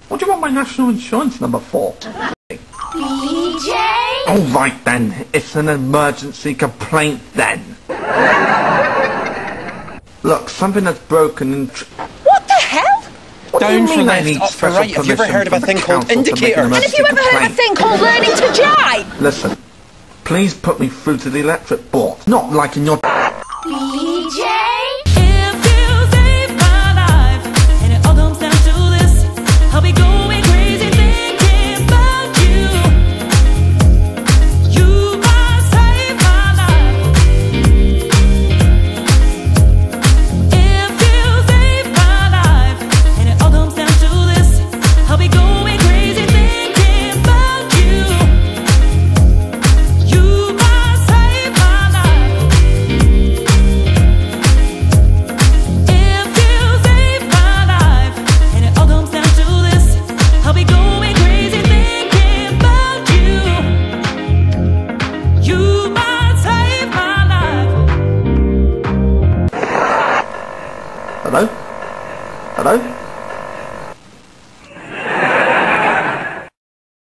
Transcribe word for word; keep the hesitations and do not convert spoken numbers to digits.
What do you want my national insurance number for? B J? All right then, it's an emergency complaint then. Look, something that's broken and... What the hell? What Down do you for mean I left, need up for special right. Have you ever permission heard of a from thing the called council to make an indicators? And have emergency you ever heard of a complaint? thing called learning to drive? Listen, please put me through to the electric board. Not like in your... B J? If you save my life, and it all comes down to this, I'll be going crazy thinking about you. You might save my life. If you save my life, and it all comes down to this, I'll be going crazy thinking about you. You might save my life. If you save my life, and it all comes down to this, I'll be going crazy thinking about you. You might save my life. Hello? Hello?